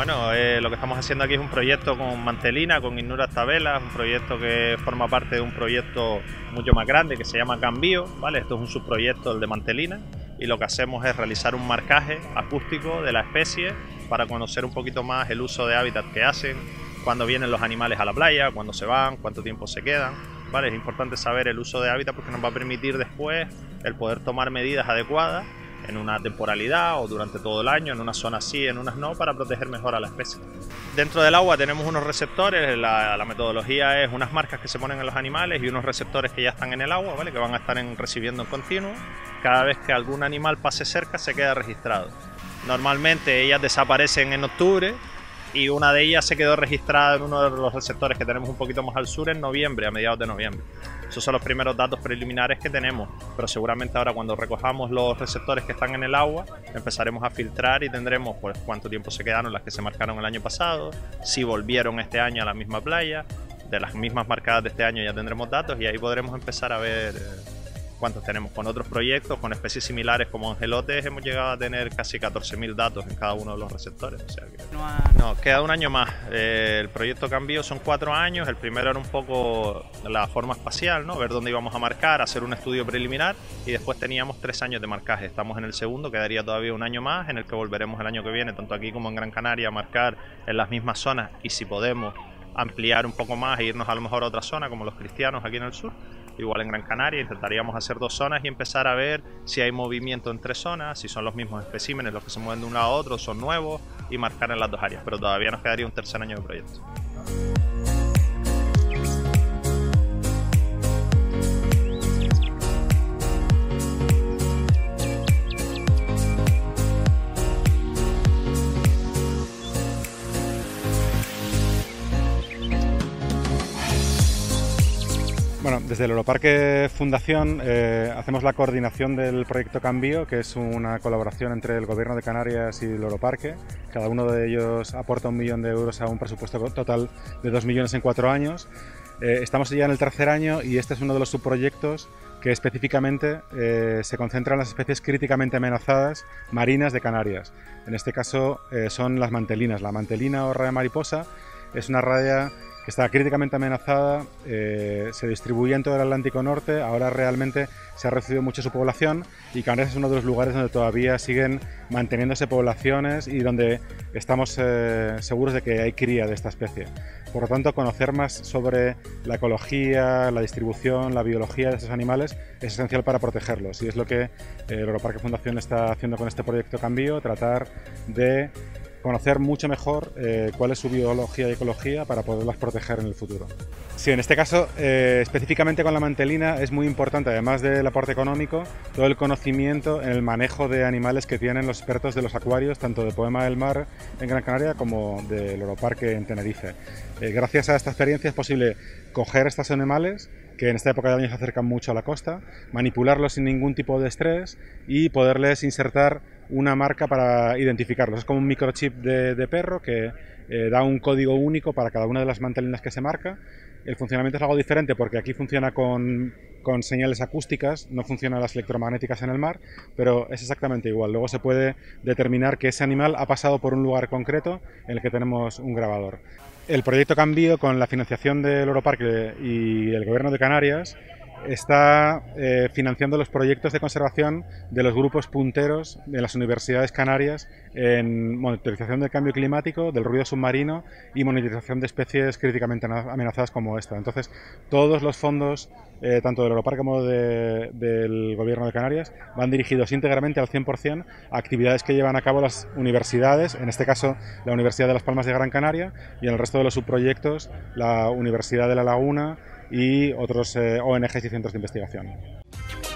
Bueno, lo que estamos haciendo aquí es un proyecto con Mantelina, con Innura Tavelas, un proyecto que forma parte de un proyecto mucho más grande que se llama Cambio, ¿vale? Esto es un subproyecto del de Mantelina y lo que hacemos es realizar un marcaje acústico de la especie para conocer un poquito más el uso de hábitat que hacen, cuándo vienen los animales a la playa, cuándo se van, cuánto tiempo se quedan, ¿vale? Es importante saber el uso de hábitat porque nos va a permitir después el poder tomar medidas adecuadas en una temporalidad o durante todo el año, en unas zonas sí, en unas no, para proteger mejor a la especie. Dentro del agua tenemos unos receptores, la metodología es unas marcas que se ponen en los animales y unos receptores que ya están en el agua, ¿vale? Que van a estar recibiendo en continuo. Cada vez que algún animal pase cerca se queda registrado. Normalmente ellas desaparecen en octubre y una de ellas se quedó registrada en uno de los receptores que tenemos un poquito más al sur en noviembre, a mediados de noviembre. Esos son los primeros datos preliminares que tenemos, pero seguramente ahora cuando recojamos los receptores que están en el agua empezaremos a filtrar y tendremos pues cuánto tiempo se quedaron las que se marcaron el año pasado, si volvieron este año a la misma playa, de las mismas marcadas de este año ya tendremos datos y ahí podremos empezar a ver cuántos tenemos. Con otros proyectos, con especies similares como angelotes, hemos llegado a tener casi 14.000 datos en cada uno de los receptores. O sea que no, queda un año más. El proyecto Cambio son 4 años. El primero era un poco la forma espacial, ¿no? Ver dónde íbamos a marcar, hacer un estudio preliminar y después teníamos 3 años de marcaje. Estamos en el segundo, quedaría todavía un año más en el que volveremos el año que viene, tanto aquí como en Gran Canaria, a marcar en las mismas zonas y si podemos ampliar un poco más e irnos a lo mejor a otra zona como los cristianos aquí en el sur. Igual en Gran Canaria intentaríamos hacer 2 zonas y empezar a ver si hay movimiento entre zonas, si son los mismos especímenes los que se mueven de un lado a otro, son nuevos y marcar en las 2 áreas, pero todavía nos quedaría un tercer año de proyecto. Bueno, desde el Loroparque Fundación hacemos la coordinación del proyecto Cambio, que es una colaboración entre el Gobierno de Canarias y el Loroparque. Cada uno de ellos aporta 1 millón de euros a un presupuesto total de 2 millones en 4 años. Estamos ya en el tercer año y este es uno de los subproyectos que específicamente se concentra en las especies críticamente amenazadas marinas de Canarias. En este caso son las mantelinas. La mantelina o raya mariposa es una raya que está críticamente amenazada, se distribuye en todo el Atlántico Norte, ahora realmente se ha reducido mucho su población y Canarias es uno de los lugares donde todavía siguen manteniéndose poblaciones y donde estamos seguros de que hay cría de esta especie. Por lo tanto, conocer más sobre la ecología, la distribución, la biología de estos animales es esencial para protegerlos y es lo que el Loroparque Fundación está haciendo con este proyecto Cambio, tratar de conocer mucho mejor cuál es su biología y ecología para poderlas proteger en el futuro. Sí, en este caso, específicamente con la mantelina, es muy importante, además del aporte económico, todo el conocimiento en el manejo de animales que tienen los expertos de los acuarios, tanto de Poema del Mar en Gran Canaria como del Loroparque en Tenerife. Gracias a esta experiencia es posible coger estos animales que en esta época del año se acercan mucho a la costa, manipularlos sin ningún tipo de estrés y poderles insertar una marca para identificarlos. Es como un microchip de perro que da un código único para cada una de las mantelinas que se marca. El funcionamiento es algo diferente porque aquí funciona con señales acústicas, no funcionan las electromagnéticas en el mar, pero es exactamente igual. Luego se puede determinar que ese animal ha pasado por un lugar concreto en el que tenemos un grabador. El proyecto Cambio, con la financiación del Loroparque y el Gobierno de Canarias, está financiando los proyectos de conservación de los grupos punteros de las universidades canarias en monitorización del cambio climático, del ruido submarino y monitorización de especies críticamente amenazadas como esta. Entonces, todos los fondos, tanto del Loroparque como del Gobierno de Canarias, van dirigidos íntegramente al 100% a actividades que llevan a cabo las universidades, en este caso la Universidad de Las Palmas de Gran Canaria y en el resto de los subproyectos la Universidad de La Laguna y otros ONGs y centros de investigación.